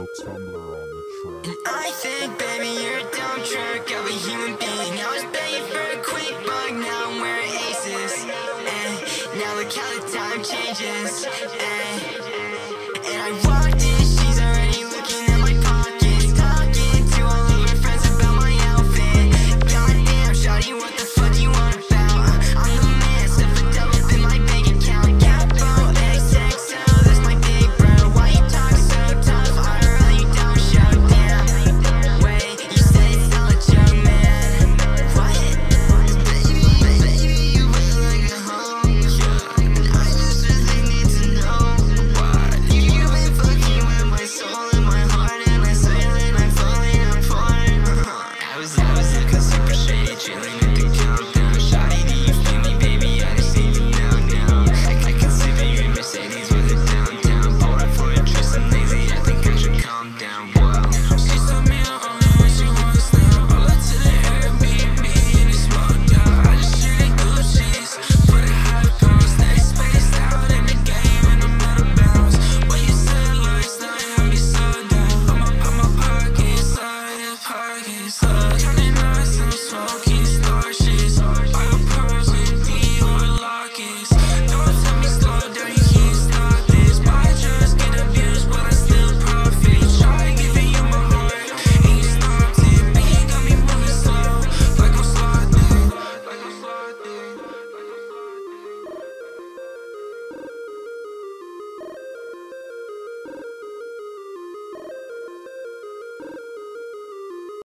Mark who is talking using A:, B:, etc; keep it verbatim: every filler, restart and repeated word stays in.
A: Tumblr on the track.
B: And I think, baby, you're a dumb jerk of a human being. I was begging for a quick buck, now I'm wearing aces. And now look how the time changes. And, and I walked in, she's already looking at my pockets, talking to all of her friends about my outfit. Goddamn, shawty, what the fuck do you want about? I'm the man, stuff a double up in my bank account. Capo, X X O, that's my big bro. Why you talk so tough? I really don't show. Damn, wait, you say it's all a joke, man. What? Baby, baby, you look like a hoe. Yeah, and I just really need to know why you've been fucking with my soul and my heart, and I swear that I'm falling apart. I was, I was looking super shady, chilling at the countdown. Shawty, do you feel me, baby? I just need you now, now. I, I can see that you're in Mercedes with it downtown. Pulled up for a tryst, I'm lazy, I think I should calm down. Whoa. She told me I'm only when she wants now. All up to the Airbnb and it's smoked out. I just shoot it Gucci's for the high pounds. They spaced out in the game and I'm out of bounds. When you said last night, had me so down. I'ma put my pockets, side of pockets, uh, turning nice and slow